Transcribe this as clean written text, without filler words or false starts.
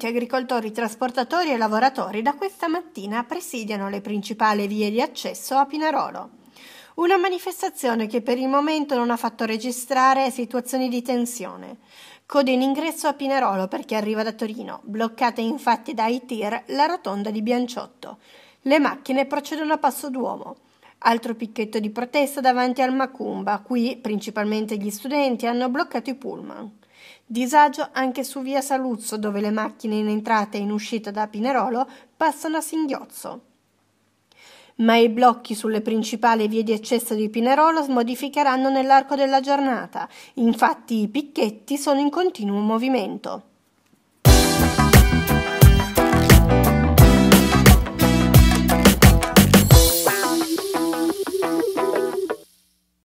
Molti agricoltori, trasportatori e lavoratori da questa mattina presidiano le principali vie di accesso a Pinerolo. Una manifestazione che per il momento non ha fatto registrare situazioni di tensione. Code in ingresso a Pinerolo per chi arriva da Torino, bloccata infatti dai tir la rotonda di Bianciotto. Le macchine procedono a passo d'uomo. Altro picchetto di protesta davanti al Macumba, qui principalmente gli studenti hanno bloccato i pullman. Disagio anche su via Saluzzo, dove le macchine in entrata e in uscita da Pinerolo passano a singhiozzo. Ma i blocchi sulle principali vie di accesso di Pinerolo si modificheranno nell'arco della giornata, infatti i picchetti sono in continuo movimento.